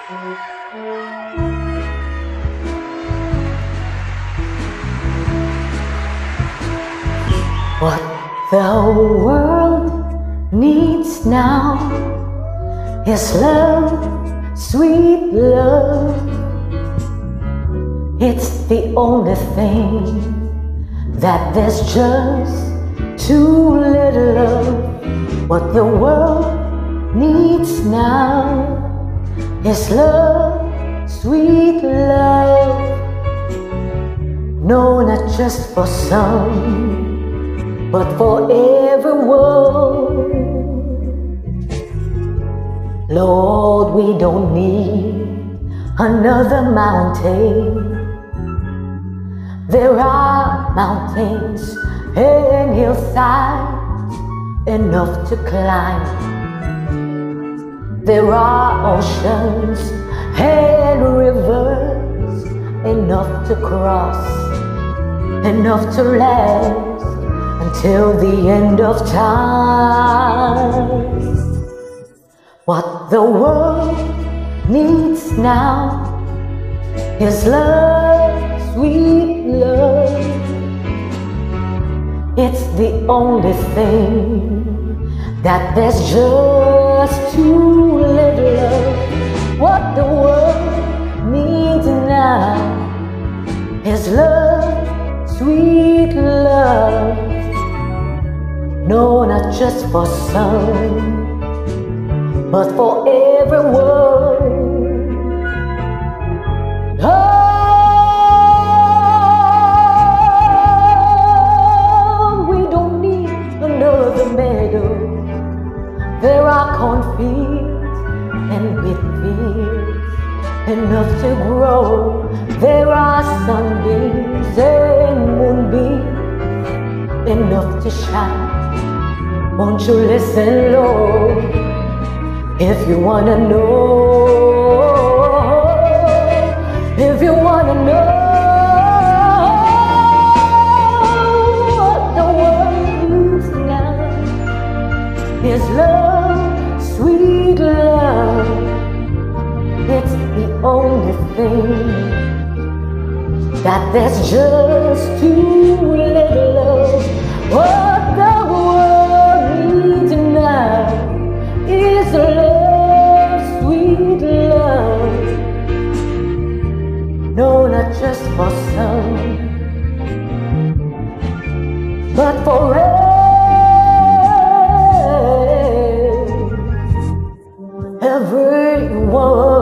What the world needs now is love, sweet love. It's the only thing that there's just too little of. What the world needs now is love, sweet love. No, not just for some, but for everyone. Lord, we don't need another mountain. There are mountains and hillsides enough to climb. There are oceans and rivers enough to cross, enough to last until the end of time. What the world needs now is love, sweet love. It's the only thing that there's just too little of. What the world needs now is love, sweet love. No, not just for some, but for everyone. Oh, we don't need another meadow. There are cornfields and wheat fields enough to grow. There are sunbeams and moonbeams enough to shine. Won't you listen, Lord, if you wanna know, if you wanna know what the world needs now is love, sweet love. It's the only thing that there's just too little of. What the world needs now is love, sweet love. No, not just for some, but for everyone.